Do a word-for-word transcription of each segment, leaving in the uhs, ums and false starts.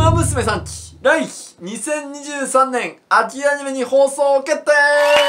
馬娘さん期来期にせんにじゅうさんねん秋アニメに放送決定。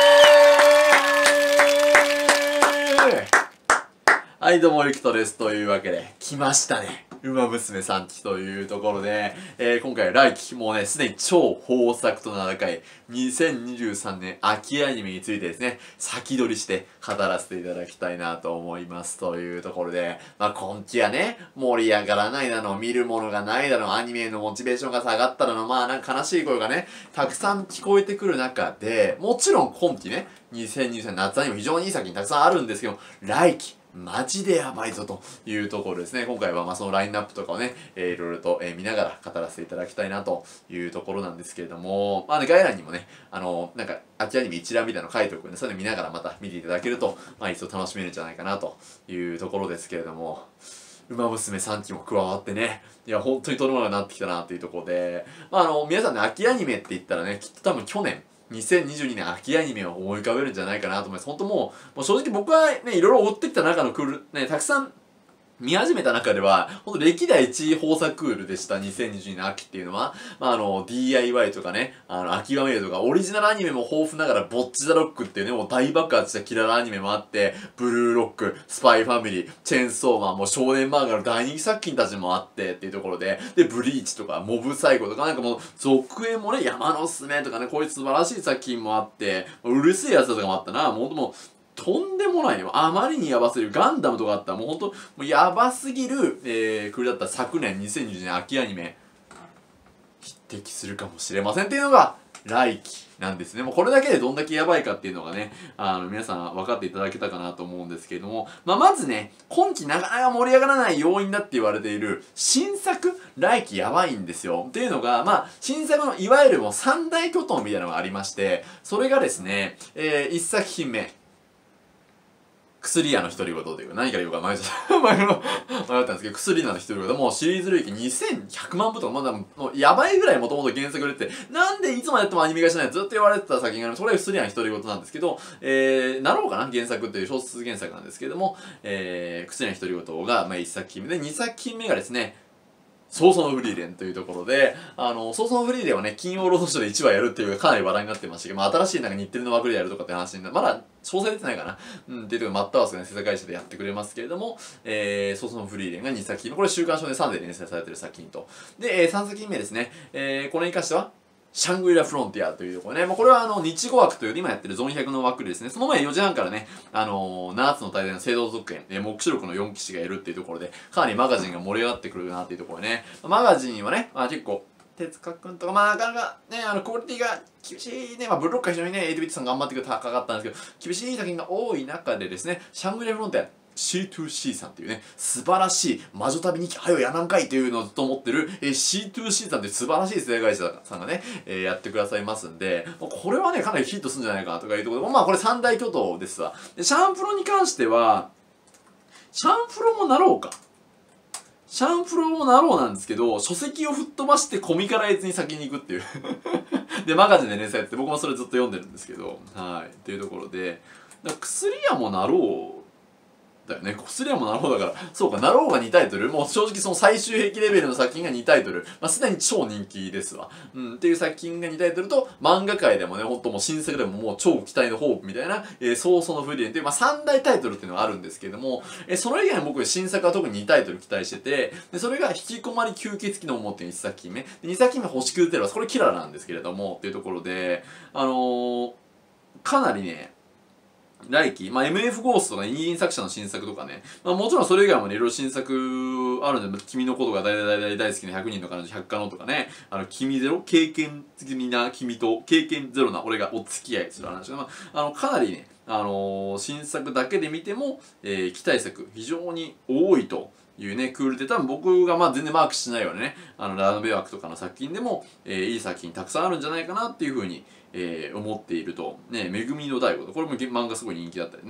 はいどうもゆきとです。というわけで来ましたね、馬娘さん期というところで、えー、今回来期もうねすでに超豊作と名高いにせんにじゅうさんねん秋アニメについてですね先取りして語らせていただきたいなと思いますというところで、まあ今期はね盛り上がらないだの、見るものがないだの、アニメのモチベーションが下がっただの、まあなんか悲しい声がねたくさん聞こえてくる中で、もちろん今期ねにせんにじゅうさんねん夏アニメ非常にいい作品たくさんあるんですけど、来期マジでやばいぞというところですね。今回はまあそのラインナップとかをね、えー、いろいろと、えー、見ながら語らせていただきたいなというところなんですけれども、まあね、概要欄にもね、あのー、なんか、秋アニメ一覧みたいなの書いておくんで、それで見ながらまた見ていただけると、まあ一層楽しめるんじゃないかなというところですけれども、馬娘さん期も加わってね、いや、本当にとどまらなくなってきたなっていうところで、まああの、皆さんね、秋アニメって言ったらね、きっと多分去年、にせんにじゅうにねん秋アニメを思い浮かべるんじゃないかなと思います。本当もう、もう正直僕はね、いろいろ追ってきた中のクール、ね、たくさん見始めた中では、ほんと歴代いちい豊作クールでした、にせんにじゅうにねん秋っていうのは。まああの、ディーアイワイ とかね、あの、秋葉メイドとか、オリジナルアニメも豊富ながら、ボッチザロックっていうね、もう大爆発したキララアニメもあって、ブルーロック、スパイファミリー、チェーンソーマン、もう少年漫画の大人気作品たちもあってっていうところで、で、ブリーチとか、モブサイコとか、なんかもう、続編もね、山のすめとかね、こういう素晴らしい作品もあって、うるせえやつとかもあったな、もうもう、とんでもないよ。あまりにやばすぎる。ガンダムとかあったらもうほんと、もうやばすぎる、えー、クールだった昨年にせんにじゅうねん秋アニメ、匹敵するかもしれませんっていうのが、来期なんですね。もうこれだけでどんだけやばいかっていうのがね、あの、皆さん分かっていただけたかなと思うんですけれども、まあ、まずね、今期なかなか盛り上がらない要因だって言われている、新作、来期やばいんですよ。っていうのが、まあ、新作のいわゆるもう三大巨頭みたいなのがありまして、それがですね、えー、一作品目、薬屋の独り言というか、何から言うか迷っちゃった。迷ったんですけど、薬屋の独り言、もうシリーズ累計にせんひゃくまんぶとか、まだもうやばいぐらいもともと原作売れてて、なんでいつまでやってもアニメ化しないのずっと言われてた作品がある。それが薬屋の独り言なんですけど、えー、なろうかな原作っていう小説原作なんですけども、えー、薬屋の独り言が、まあ、いっさく品目で、にさく品目がですね、早々のフリーレンというところで、あの、早々のフリーレンはね、金曜ロードショーでいちわやるっていうかなり話題になってましたけど、まあ、新しいなんか日テレの枠でやるとかって話にな、まだ詳細出てないかな。うん、っていうところマッターワースがね、制作会社でやってくれますけれども、えー、早々のフリーレンがにさく品目、これ週刊誌でさんで連載されてる作品と。で、えー、さんさく品目ですね、えー、これに関しては、シャングリラフロンティアというところね。まあ、これはあの、日語枠という今やってるゾンひゃくの枠でですね、その前よじはんからね、あのー、ななつの大罪の聖堂続編、えー、目視録のよん騎士がいるっていうところで、かなりマガジンが盛り上がってくるなっていうところでね。マガジンはね、まあ、結構、手塚くんとか、まあ、なかなかね、あの、クオリティが厳しいね、まあ、ブルロッカー非常にね、エイトビットさん頑張ってくれて高かったんですけど、厳しい作品が多い中でですね、シャングリラフロンティア、シーツーシー さんっていうね、素晴らしい魔女旅日記、はよやなんかいというのをずっと思ってる、えー、シーツーシー さんって素晴らしい制会社さんがね、えー、やってくださいますんで、これはね、かなりヒットするんじゃないかなとかいうところで、まあこれ三大巨頭ですわ。で、シャンプロに関しては、シャンプロもなろうか。シャンプロもなろうなんですけど、書籍を吹っ飛ばしてコミカライズに先に行くっていうで、マガジンで連載やって僕もそれずっと読んでるんですけど、はい。っていうところで、薬屋もなろうだよね。薬屋もなろうだから、そうか、なろうがにタイトル、もう正直その最終兵器レベルの作品がにタイトル、まあ、すでに超人気ですわ。うん、っていう作品がにタイトルと、漫画界でもね、ほんともう新作でももう超期待のホープみたいな、えー、早々のフリーレンっていう、まあ、さん大タイトルっていうのがあるんですけれども、えー、それ以外に僕、新作は特ににタイトル期待してて、で、それが引きこまり吸血鬼の思っていっさく品目、にさく品目星屑テラス、これキラーなんですけれども、っていうところで、あのー、かなりね、来期、まあ、エムエフ ゴーストとか、イン作者の新作とかね、まあ、もちろんそれ以外もね、いろいろ新作あるんで、君のことが大大大大好きなひゃくにんの彼女ひゃくかのとかね、あの、君ゼロ経験済みな君と、経験ゼロな俺がお付き合いする話が、まあ、あの、かなりね、あのー、新作だけで見ても、えー、期待作、非常に多いと。いうね、クールで多分僕がまあ全然マークしないようなね、あの、ラノベ枠とかの作品でも、えー、いい作品たくさんあるんじゃないかなっていうふうに、えー、思っていると。ね、めぐみの大悟と、これも漫画すごい人気だったりね。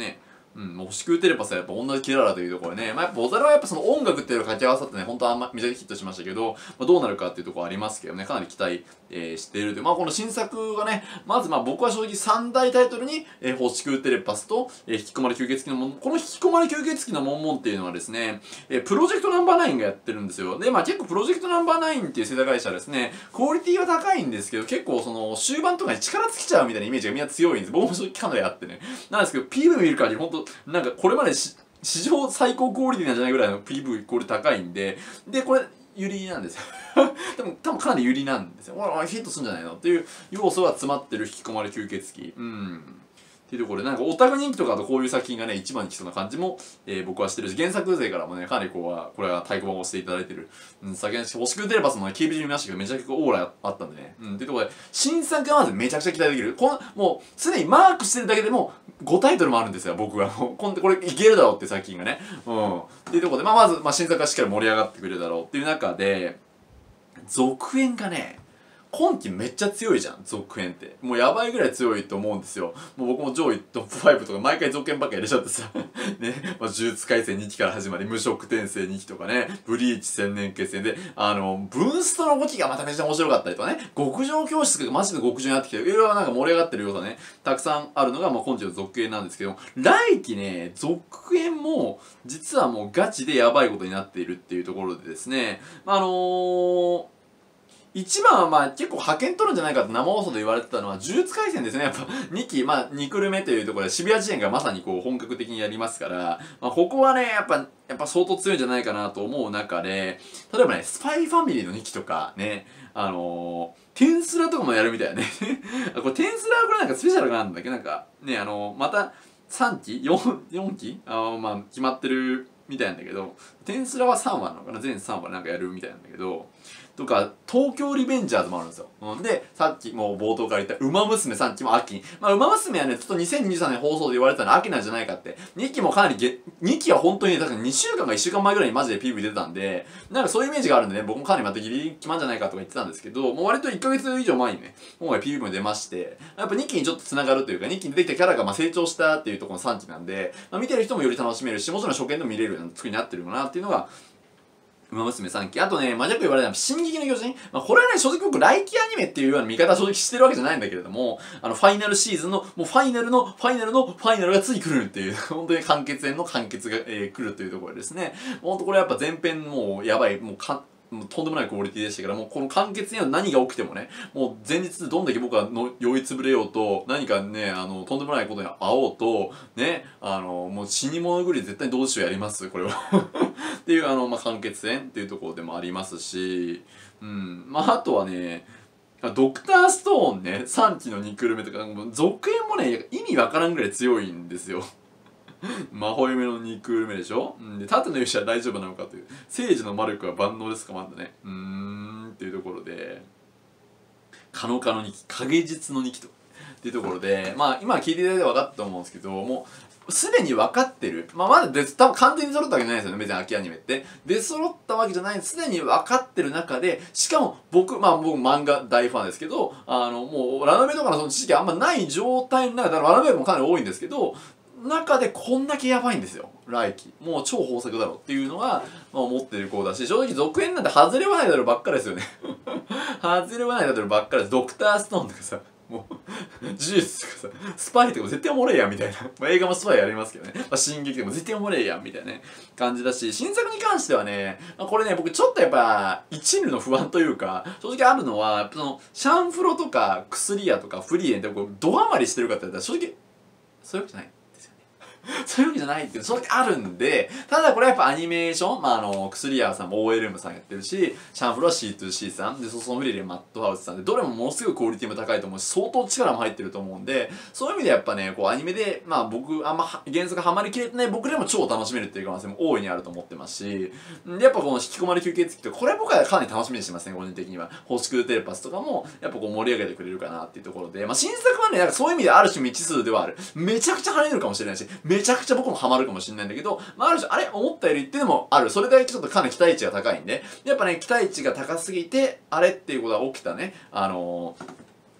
うん、もう星空テレパスはやっぱ同じキララというところでね、まあ、やっぱボザルはやっぱその音楽っていうのが掛け合わさってね、本当あんまめちゃくちゃヒットしましたけど、まあ、どうなるかっていうところありますけどね、かなり期待、えー、しているという。まあこの新作がね、まずまあ僕は正直さん大タイトルに、えー、星空テレパスと、えー、引き込まれ吸血鬼の門、この引き込まれ吸血鬼の門門っていうのはですね、えー、プロジェクトナンバーナインがやってるんですよ。で、まあ結構プロジェクトナンバーナインっていう制作会社はですね、クオリティは高いんですけど、結構その終盤とかに力尽きちゃうみたいなイメージがみんな強いんです。僕も正直かなりあってね。なんですけど、ピーブイ 見る限り本当なんかこれまでし史上最高クオリティなんじゃないぐらいの ピーブイ クオリティ高いんで、で、これ、ユリなんですよ。多分、多分かなりユリなんですよ。ほら、ヒットするんじゃないのっていう要素が詰まってる引き込まれ吸血鬼。うん。っていうところで、なんかオタク人気とかとこういう作品がね、一番に来そうな感じも、えー、僕はしてるし、原作勢からもね、かなりこうは、これは太鼓判を押していただいてる。うん、先ほど、星空テレパスのね、キービジ見ましたけど、めちゃくちゃオーラあったんでね。うん、っていうところで、新作がまずめちゃくちゃ期待できる。この、もう、すでにマークしてるだけでも、ごタイトルもあるんですよ、僕は。もう、こんこれいけるだろうって作品がね。うん。っていうところで、まあ、まず、まあ、新作がしっかり盛り上がってくれるだろうっていう中で、続編がね、今期めっちゃ強いじゃん、続編って。もうやばいぐらい強いと思うんですよ。もう僕も上位トップファイブとか毎回続編ばっかやれちゃってさ。ね、まあ、呪術廻戦にきから始まり、無色転生にきとかね、ブリーチ千年決戦で、あの、ブーストの動きがまためちゃ面白かったりとかね、極上教室がマジで極上になってきて、いろいろなんか盛り上がってる要素ね、たくさんあるのが、まあ、今期の続編なんですけど、来期ね、続編も、実はもうガチでやばいことになっているっていうところでですね、まあ、あのー、一番はまあ結構派遣取るんじゃないかって生放送で言われてたのは呪術廻戦ですね。やっぱにき、まあにクルメというところで渋谷事変がまさにこう本格的にやりますから、まあここはね、やっぱ、やっぱ相当強いんじゃないかなと思う中で、例えばね、スパイファミリーのにきとかね、あのー、テンスラとかもやるみたいなね。これテンスラはこれなんかスペシャルがあるんだっけなんか、ね、あのー、またさんき ?よん、よんきあーまあ決まってるみたいなんだけど、テンスラはさんわなのかな全さんわなんかやるみたいなんだけど、とか、東京リベンジャーズもあるんですよ。うん、で、さっきもう冒頭から言った、ウマ娘さんきも秋に。まあ、ウマ娘はね、ちょっとにせんにじゅうさんねん放送で言われてたのは秋なんじゃないかって。にきもかなりげ、にきは本当にね、確かににしゅうかんかいっしゅうかんまえぐらいにマジで ピーブイ 出てたんで、なんかそういうイメージがあるんでね、僕もかなりまたギリギリ決まんじゃないかとか言ってたんですけど、もう割といっかげつ以上前にね、今回 ピーブイ も出まして、やっぱにきにちょっと繋がるというか、にきに出てきたキャラがまあ成長したっていうところのさんきなんで、まあ、見てる人もより楽しめるし、もちろん初見でも見れるような作りになってるかなっていうのが、ウマ娘さんき。あとね、まあ、よく言われたのは、進撃の巨人。まあ、これはね、正直僕、来期アニメっていうような見方は正直してるわけじゃないんだけれども、あの、ファイナルシーズンの、もうファイナルの、ファイナルの、ファイナルがつい来るっていう、本当に完結編の完結が、えー、来るというところですね。本当これやっぱ前編もう、やばい、もうか、もうとんでもないクオリティでしたから、もうこの完結には何が起きてもね、もう前日どんだけ僕はの酔いつぶれようと、何かね、あの、とんでもないことに会おうと、ね、あの、もう死に物狂いで絶対どうしようやります、これは。っていう、あの、まあ、完結編っていうところでもありますし、うん、まあ、あとはね、ドクターストーンね、さんきのにクルメとか、続編もね、意味わからんぐらい強いんですよ。魔法夢のにクール目でしょ、うん、で盾の勇者は大丈夫なのかという聖司の魔力は万能ですかまだねうーんっていうところでカノカのにき影実のにきとっていうところでまあ今聞いていただいて分かったと思うんですけどもうすでに分かってるまあまだ別多分完全に揃ったわけじゃないですよね別に秋アニメって出揃ったわけじゃないすでに分かってる中でしかも僕まあ僕漫画大ファンですけどあのもうラノベとかのその知識あんまない状態の中でラノベもかなり多いんですけど中でこんだけやばいんですよ来期もう超豊作だろっていうのは、まあ、思ってる子だし正直続編なんて外れはないだろうばっかりですよね外れはないだろうばっかりですドクターストーンとかさもう呪術とかさスパイとかも絶対おもれえやんみたいな、まあ、映画もスパイやりますけどね、まあ、進撃でも絶対おもれえやんみたいなね感じだし新作に関してはね、まあ、これね僕ちょっとやっぱ一縷の不安というか正直あるのはやっぱそのシャンフロとか薬屋とかフリーエンってこうドハマりしてるかって言ったら正直そういうわけじゃないそういうわけじゃないっていう正直あるんでただこれはやっぱアニメーションまああの薬屋さんも オーエルエム さんやってるしシャンフロは シーツーシー さんでソソフリレマットハウスさんでどれもものすごいクオリティも高いと思うし相当力も入ってると思うんでそういう意味でやっぱねこうアニメでまあ僕あんま原作ハマりきれてない僕でも超楽しめるっていう可能性も大いにあると思ってますしでやっぱこの引き込まれ吸血鬼とこれ僕はかなり楽しみにしてますね個人的には星空テレパスとかもやっぱこう盛り上げてくれるかなっていうところでまあ新作はねなんかそういう意味である種未知数ではあるめちゃくちゃ跳ねるかもしれないしめちゃくちゃ僕もハマるかもしれないんだけど、まあ、ある種あれ思ったよりっていうのもあるそれだけちょっとかなり期待値が高いんでやっぱね期待値が高すぎてあれっていうことが起きたねあのー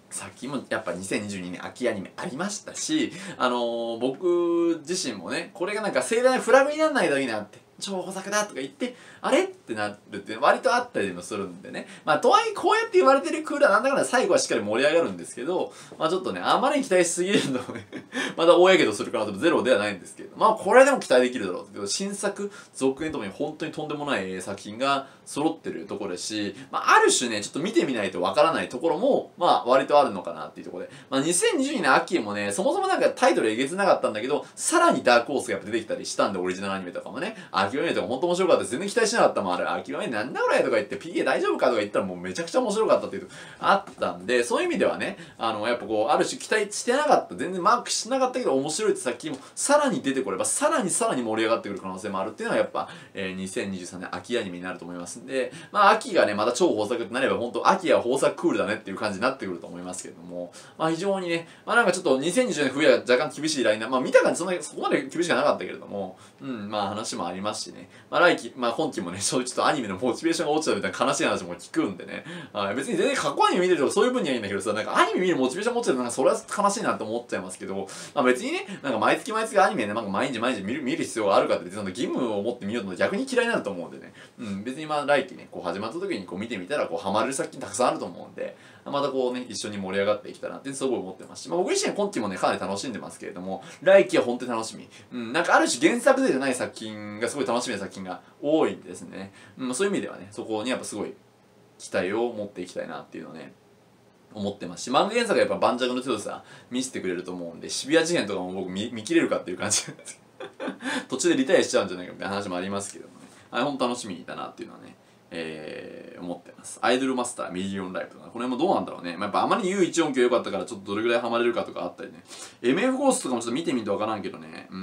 さっきもやっぱにせんにじゅうにねん秋アニメありましたし、あのー、僕自身もね、これがなんか盛大なフラグにならないといいなって、超豊作だとか言って、あれってなるって割とあったりもするんでね。まあ、とはいえこうやって言われてるクーラーなんだかんだ最後はしっかり盛り上がるんですけど、まあちょっとね、あまりに期待しすぎるとね、また大やけどする可能性もゼロではないんですけど、まあこれでも期待できるだろうって。新作、続編ともに本当にとんでもない作品が揃ってるところですし、まあある種ね、ちょっと見てみないとわからないところも、まあ割とあるのかなっていうところで、まあにせんにじゅうにねん秋もね、そもそもなんかタイトルえげつなかったんだけど、さらにダークホースがやっぱ出てきたりしたんで、オリジナルアニメとかもね、諦めとか本当面白かったです。全然期待しなかったもん、あれ、諦めなんだこれとか言って、ピーケー 大丈夫かとか言ったらもうめちゃくちゃ面白かったっていう、あったんで、そういう意味ではね、あの、やっぱこう、ある種期待してなかった、全然マークしなかったけど面白いって作品もさらに出てこれば、さらにさらに盛り上がってくる可能性もあるっていうのはやっぱ、えー、にせんにじゅうさんねん秋アニメになると思いますんで、まあ秋がね、また超豊作ってなれば、本当秋は豊作クールだねっていう感じになってくると思いますけれども、まあ非常にね、まあなんかちょっとにせんにじゅうねん冬は若干厳しいラインナップ、まあ見た感じそんなそこまで厳しくなかったけれども、うん、まあ話もありますしね、まあ来期、まあ今期もね、そういうちょっとアニメのモチベーションが落ちたみたいな悲しい話も聞くんでね、はい、別に全然過去アニメ見てるとかそういう分にはいいんだけどさ、なんかアニメ見るモチベーション持ってるとなんかそれは悲しいなって思っちゃいますけど、まあ別にね、なんか毎月毎月アニメね、なんか毎日毎日見る見る必要があるかって別にその義務を持って見ようと逆に嫌いになると思うんでね、うん、別にまあ来期ね、こう始まった時にこう見てみたらこうハマる作品たくさんあると思うんで、またこうね、一緒に盛り上がっていきたらなってすごい思ってますし、まあ僕自身は今期もね、かなり楽しんでますけれども、来期は本当に楽しみ。うん、なんかある種原作でじゃない作品がすごい楽しみな作品が多いんですね。うん、そういう意味ではね、そこにやっぱすごい期待を持っていきたいなっていうのをね、思ってますし、漫画原作がやっぱ盤石の強さ見せてくれると思うんで、渋谷事変とかも僕見見切れるかっていう感じなんです途中でリタイアしちゃうんじゃないかみたいな話もありますけどもね、あれほんと楽しみだなっていうのはね、えー、思ってます。アイドルマスターミリオンライブとか、これもどうなんだろうね。まあ、やっぱあまりに ユーいち 音響良かったからちょっとどれぐらいハマれるかとかあったりね。エムエフ コースとかもちょっと見てみるとわからんけどね。うん。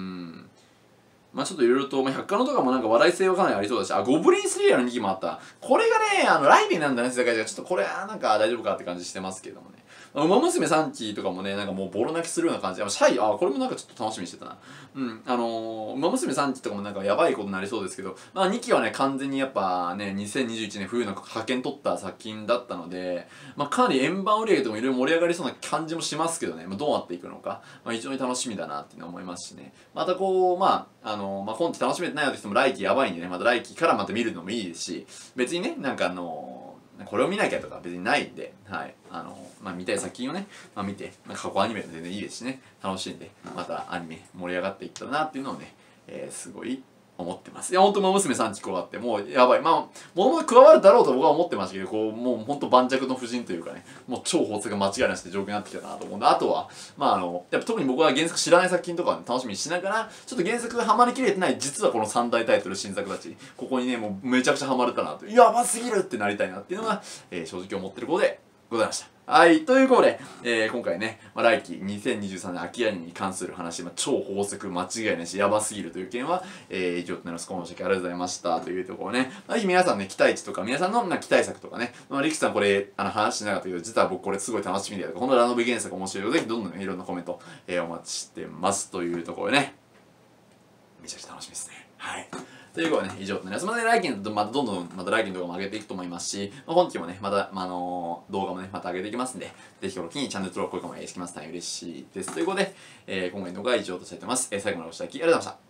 まあちょっといろいろと、まあ、百科のとかもなんか話題性はかなりありそうだし、あ、ゴブリンスレイヤーのにきもあった。これがね、あの、ライブになんだね、世界じゃ、ちょっとこれはなんか大丈夫かって感じしてますけどもね。ウマ娘さんきとかもね、なんかもうボロ泣きするような感じ。シャイ、あ、これもなんかちょっと楽しみにしてたな。うん、あのー、ウマ娘さんきとかもなんかやばいことになりそうですけど、まあにきはね、完全にやっぱね、にせんにじゅういちねん冬の派遣取った作品だったので、まあかなり円盤売り上げともいろいろ盛り上がりそうな感じもしますけどね、まあ、どうなっていくのか、まあ非常に楽しみだなっていうのは思いますしね。またこう、まあ、あのー、まあ今期楽しめてないよって人も来期やばいんでね、また来期からまた見るのもいいですし、別にね、なんかあのー、これを見なきゃとか別にないんで、はい、あの、まあ、見たい作品をね、まあ、見て、まあ、過去アニメで全然いいですしね、楽しんで、またアニメ盛り上がっていったらなっていうのをね、えー、すごい思ってます。いや、ほんと、娘さんきこうあって、もうやばい。まあ、もともと加わるだろうと僕は思ってましたけど、こう、もうほんと盤石の布陣というかね、もう超豊作が間違いなしで状況になってきたなと思うんで、あとは、まああの、やっぱ特に僕は原作知らない作品とかを、ね、楽しみにしながら、ちょっと原作がハマりきれてない、実はこの三大タイトル新作たち、ここにね、もうめちゃくちゃハマれたなと、やばすぎるってなりたいなっていうのが、えー、正直思ってることでございました。はい。ということで、えー、今回ね、まあ、来期にせんにじゅうさんねん秋アニメに関する話、まあ、超豊作間違いないし、やばすぎるという件は、えー、以上となります。今週ありがとうございましたというところね。まあ、ぜひ皆さんね、期待値とか、皆さんのな期待作とかね、まあ、リクさんこれ、あの、話しなかったけど、実は僕これすごい楽しみだよとか、このラノベ原作面白いので、ぜひどんどん、ね、いろんなコメント、えー、お待ちしてますというところでね、めちゃくちゃ楽しみですね。はい。ということでね、以上となります。またね、来期の、またどんどん、また来期の動画も上げていくと思いますし、まあ、今期もね、また、まあ、あのー、動画もね、また上げていきますんで、ぜひこの機にチャンネル登録、高評価もしてきますと嬉しいです。ということで、えー、今回の動画は以上としたいと思います。えー、最後までご視聴いただきありがとうございました。